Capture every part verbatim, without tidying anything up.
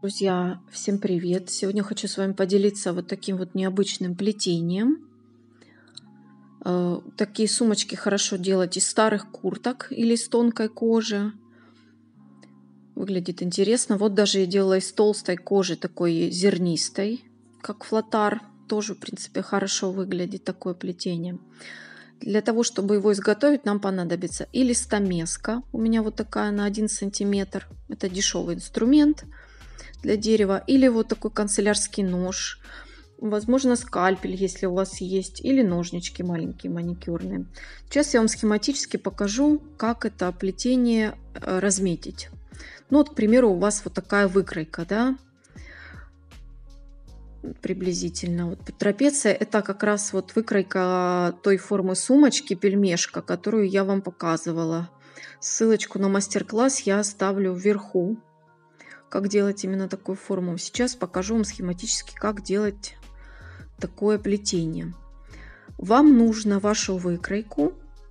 Друзья, всем привет! Сегодня хочу с вами поделиться вот таким вот необычным плетением. Э, Такие сумочки хорошо делать из старых курток или из тонкой кожи. Выглядит интересно. Вот даже я делала из толстой кожи, такой зернистой, как флотар. Тоже, в принципе, хорошо выглядит такое плетение. Для того, чтобы его изготовить, нам понадобится или стамеска. У меня вот такая на один сантиметр. Это дешевый инструмент для дерева. Или вот такой канцелярский нож. Возможно, скальпель, если у вас есть. Или ножнички маленькие, маникюрные. Сейчас я вам схематически покажу, как это плетение разметить. Ну вот, к примеру, у вас вот такая выкройка, да? Приблизительно. Вот трапеция — это как раз вот выкройка той формы сумочки, пельмешка, которую я вам показывала. Ссылочку на мастер-класс я оставлю вверху, как делать именно такую форму. Сейчас покажу вам схематически, как делать такое плетение. Вам нужно вашу выкройку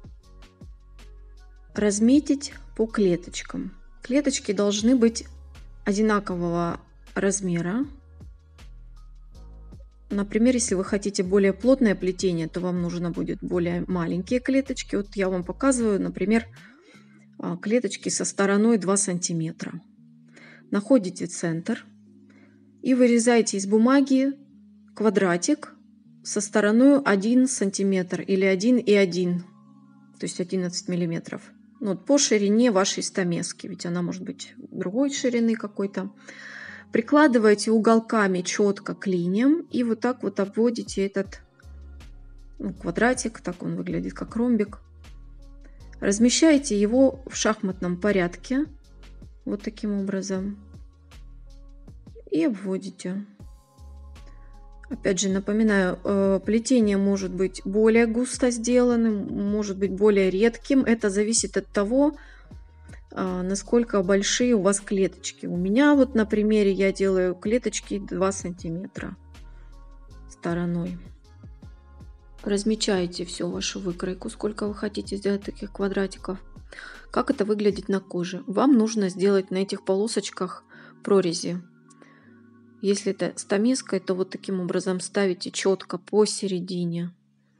разметить по клеточкам. Клеточки должны быть одинакового размера. Например, если вы хотите более плотное плетение, то вам нужно будет более маленькие клеточки. Вот я вам показываю, например, клеточки со стороной два сантиметра. Находите центр и вырезаете из бумаги квадратик со стороной один сантиметр или один и один, то есть одиннадцать миллиметров. Ну, вот по ширине вашей стамески, ведь она может быть другой ширины какой-то. Прикладываете уголками четко к линиям и вот так вот обводите этот ну, квадратик, так он выглядит как ромбик. Размещаете его в шахматном порядке, вот таким образом, и обводите. Опять же, напоминаю, плетение может быть более густо сделанным, может быть более редким. Это зависит от того, насколько большие у вас клеточки. У меня вот на примере я делаю клеточки два сантиметра стороной. Размечаете всю вашу выкройку, сколько вы хотите сделать таких квадратиков. Как это выглядит на коже? Вам нужно сделать на этих полосочках прорези. Если это стамеской, то вот таким образом ставите четко посередине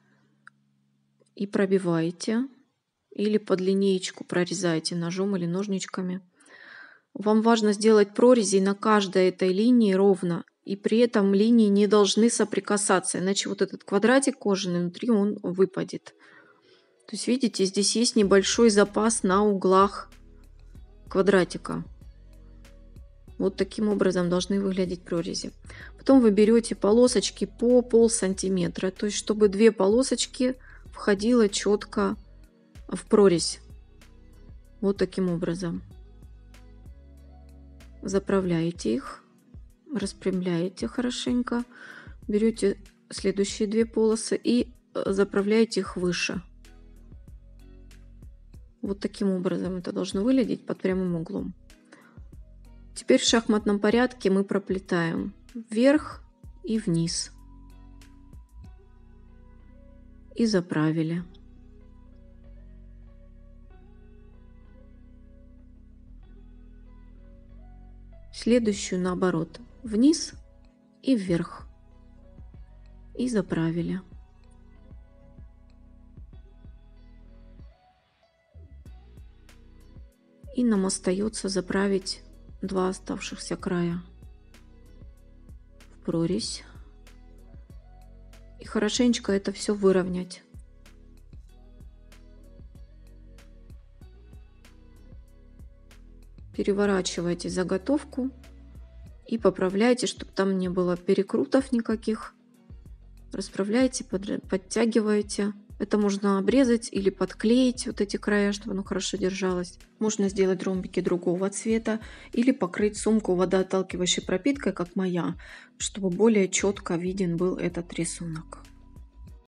и пробиваете. Или под линеечку прорезаете ножом или ножничками. Вам важно сделать прорези на каждой этой линии ровно. И при этом линии не должны соприкасаться. Иначе вот этот квадратик кожаный внутри он выпадет. То есть видите, здесь есть небольшой запас на углах квадратика. Вот таким образом должны выглядеть прорези. Потом вы берете полосочки по пол сантиметра. То есть чтобы две полосочки входило четко в прорезь. Вот таким образом. Заправляете их, распрямляете хорошенько, берете следующие две полосы и заправляете их выше. Вот таким образом это должно выглядеть под прямым углом. Теперь в шахматном порядке мы проплетаем вверх и вниз. И заправили. Следующую наоборот, вниз и вверх. И заправили. И нам остается заправить два оставшихся края в прорезь. И хорошенечко это все выровнять. Переворачивайте заготовку и поправляйте, чтобы там не было перекрутов никаких. Расправляйте, подтягиваете. Это можно обрезать или подклеить вот эти края, чтобы оно хорошо держалось. Можно сделать ромбики другого цвета или покрыть сумку водоотталкивающей пропиткой, как моя, чтобы более четко виден был этот рисунок.